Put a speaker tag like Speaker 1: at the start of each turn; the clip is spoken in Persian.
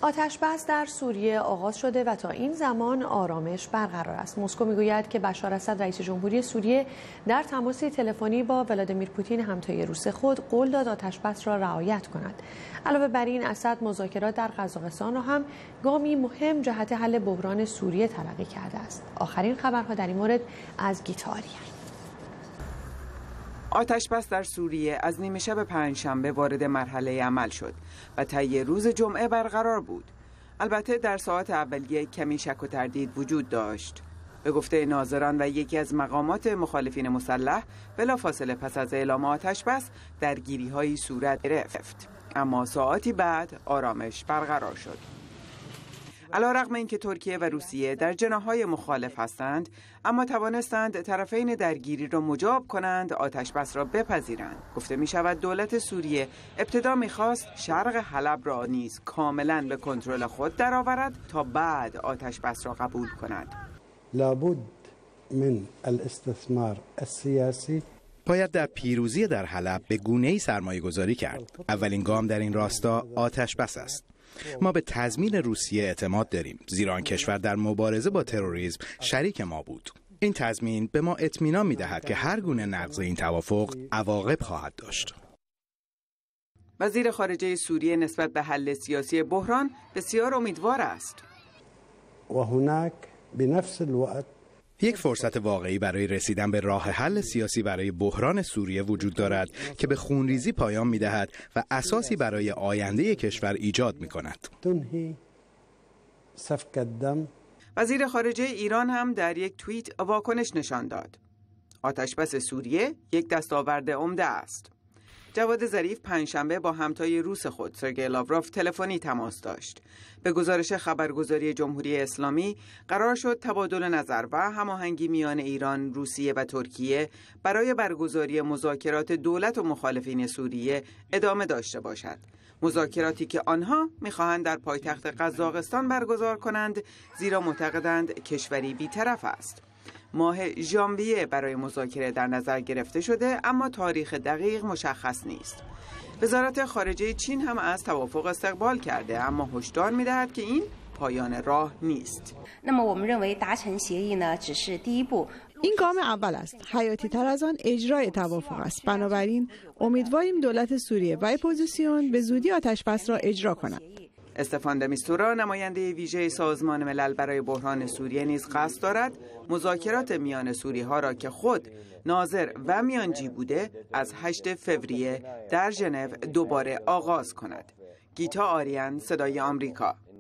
Speaker 1: آتش‌بس در سوریه آغاز شده و تا این زمان آرامش برقرار است. مسکو میگوید که بشار اسد رئیس جمهوری سوریه در تماسی تلفنی با ولادیمیر پوتین همتای روس خود قول داد آتش‌بس را رعایت کند. علاوه بر این اسد مذاکرات در قزاقستان را هم گامی مهم جهت حل بحران سوریه تلقی کرده است. آخرین خبرها در این مورد از گیتاری.
Speaker 2: آتش‌بس در سوریه از نیمه شب پنجشنبه وارد مرحله عمل شد و طی روز جمعه برقرار بود. البته در ساعات اولیه کمی شک و تردید وجود داشت. به گفته ناظران و یکی از مقامات مخالفین مسلح، بلافاصله پس از اعلام آتش‌بس درگیری‌هایی صورت گرفت، اما ساعاتی بعد آرامش برقرار شد. علیرغم اینکه ترکیه و روسیه در جناح‌های مخالف هستند، اما توانستند طرفین درگیری را مجاب کنند، آتش‌بس را بپذیرند. گفته می‌شود دولت سوریه ابتدا می‌خواست شرق حلب را نیز کاملاً به کنترل خود درآورد تا بعد آتش‌بس را قبول کند.
Speaker 3: لابد من الاستثمار السیاسی.
Speaker 4: باید در پیروزی در حلب به گونه‌ای سرمایه‌گذاری کرد. اولین گام در این راستا آتش‌بس است. ما به تضمین روسیه اعتماد داریم، زیرا آن کشور در مبارزه با تروریسم شریک ما بود. این تضمین به ما اطمینان می‌دهد که هر گونه نقض این توافق عواقب خواهد داشت.
Speaker 2: وزیر خارجه سوریه نسبت به حل سیاسی بحران بسیار امیدوار است.
Speaker 3: و هناك بنفس الوقت
Speaker 4: یک فرصت واقعی برای رسیدن به راه حل سیاسی برای بحران سوریه وجود دارد که به خونریزی پایان می‌دهد و اساسی برای آینده کشور ایجاد می‌کند.
Speaker 3: تنهی سفک الدم.
Speaker 2: وزیر خارجه ایران هم در یک توییت واکنش نشان داد. آتش‌بس سوریه یک دستاورد عمده است. جواد ظریف پنجشنبه با همتای روس خود سرگئی لاوروف تلفنی تماس داشت. به گزارش خبرگزاری جمهوری اسلامی قرار شد تبادل نظر و هماهنگی میان ایران، روسیه و ترکیه برای برگزاری مذاکرات دولت و مخالفین سوریه ادامه داشته باشد. مذاکراتی که آنها می‌خواهند در پایتخت قزاقستان برگزار کنند، زیرا معتقدند کشوری بی‌طرف است. ماه ژانویه برای مذاکره در نظر گرفته شده، اما تاریخ دقیق مشخص نیست. وزارت خارجه چین هم از توافق استقبال کرده، اما هشدار می‌دهد که این پایان راه نیست.
Speaker 5: این گام اول است. حیاتی تر از آن اجرای توافق است. بنابراین امیدواریم دولت سوریه و اپوزیسیون به زودی آتش‌بس را اجرا کنند.
Speaker 2: استفان د میستورا نماینده ویژه سازمان ملل برای بحران سوریه نیز قصد دارد مذاکرات میان سوری‌ها را که خود ناظر و میانجی بوده از 8 فوریه در ژنو دوباره آغاز کند. گیتا آریان، صدای آمریکا.